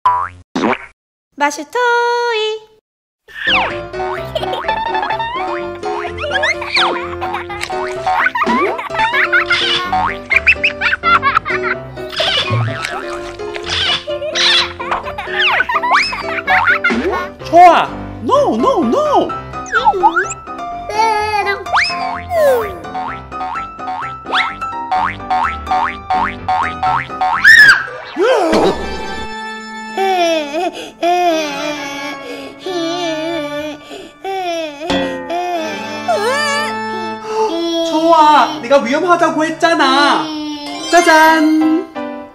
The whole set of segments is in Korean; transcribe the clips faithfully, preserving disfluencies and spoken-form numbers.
마슈토이. 좋아. No, no, no. 좋아. 내가 위험하다고 했잖아. 짜잔.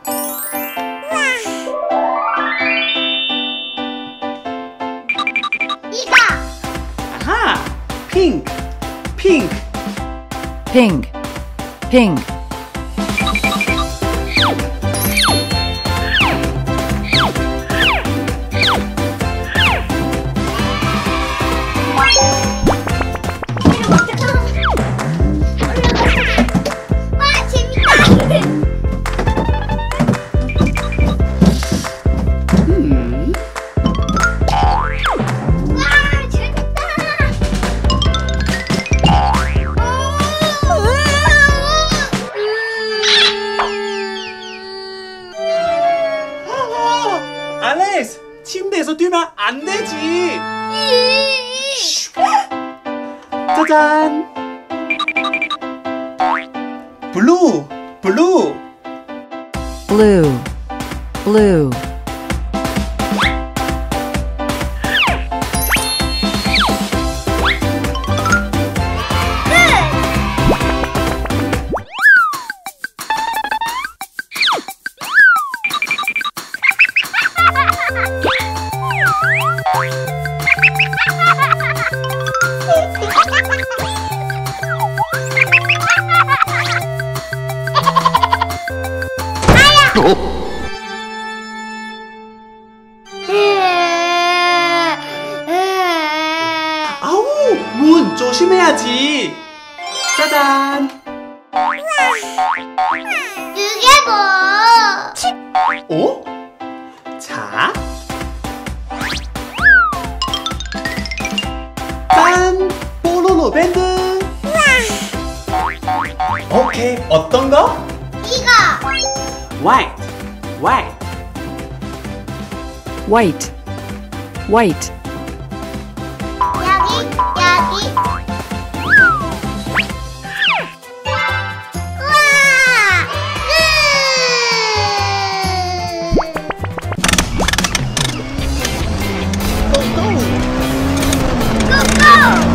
이거. 아하. 핑크. 핑크. Pink. Pink. 와, 재밌다. 음. 와, 재밌다. 알렉스, 침대에서 뛰면 안 되지. 짜잔. 블루, 블루. Blue. Blue. 아우, 문 조심해야지. 짜잔. 이게 뭐? 어? 자. 짠! 뽀로로 밴드. 오케이, 어떤 거? 이거. White, white. White. White. 여기, 여기. 우와! 고고!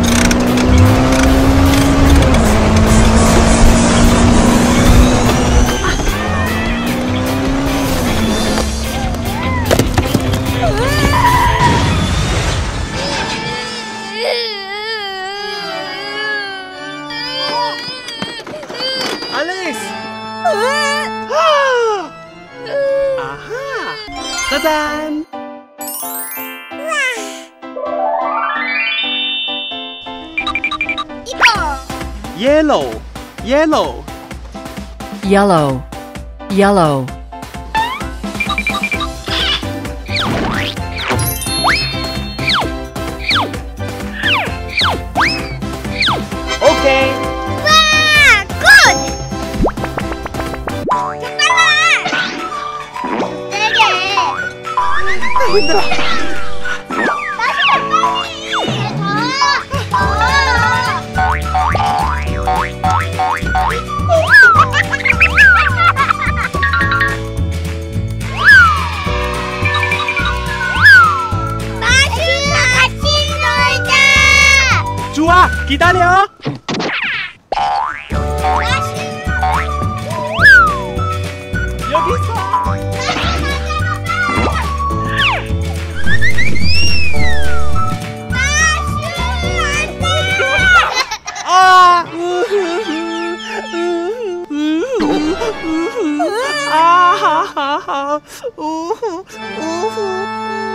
알렉스. 아하. 짜잔. 이거. Yellow, yellow. Yellow. Yellow. 오케이. 와! 굿! 잠깐만! 세게! 힘들어. 좋아, 기다려. 여기 있어. 아, 아하하하, 우후, 우후.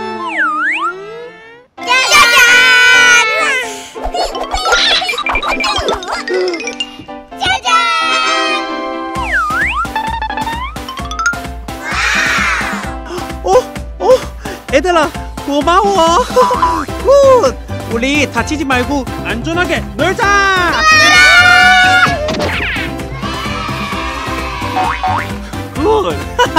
짜잔! 어, 어, 얘들아 고마워. 굿. 우리 다치지 말고 안전하게 놀자. 굿.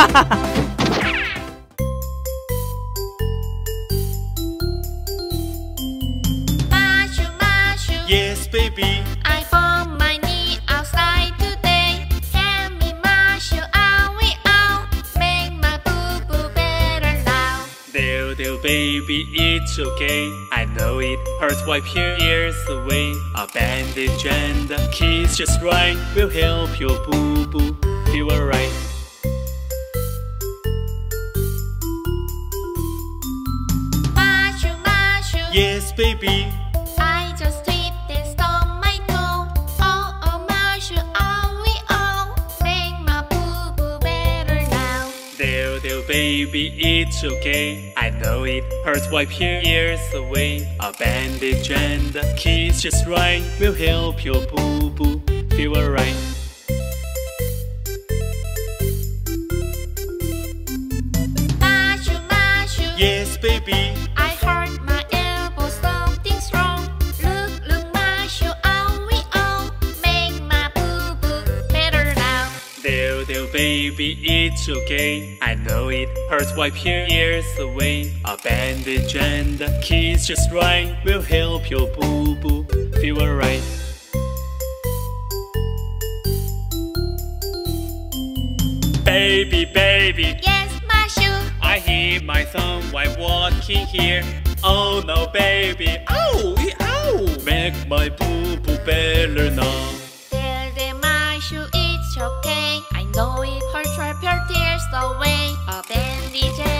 Mashu, Mashu, Yes, baby. I found my knee outside today. Tell me, Mashu, are we out? Make my boo-boo better now. There, there, baby, it's okay. I know it hurts, wipe your ears away. A bandage and a kiss just right will help your boo-boo feel alright. Mashu, Mashu, Yes, baby. I just slipped and stubbed my toe. Oh, oh, Mashu, are we out? Make my boo-boo better now. There, there, baby, it's okay. I know it hurts, wipe your ears away. A bandage and a kiss just right will help your boo-boo feel alright. Mashu, Mashu, Yes, baby. I hurt my elbow, something's wrong. Look, look, Mashu, are we out? Make my boo-boo better now. There, there, baby, it's okay. I know it hurts, wipe your ears away. A bandage and a kiss just right will help your boo-boo feel alright. Baby, baby, Yes, Mashu, I hit my thumb while walking here. Oh no, baby, ow, ow, make my boo-boo better now. there, there, Mashu, it's okay. I know it hurts, wipe your tears away. A bandage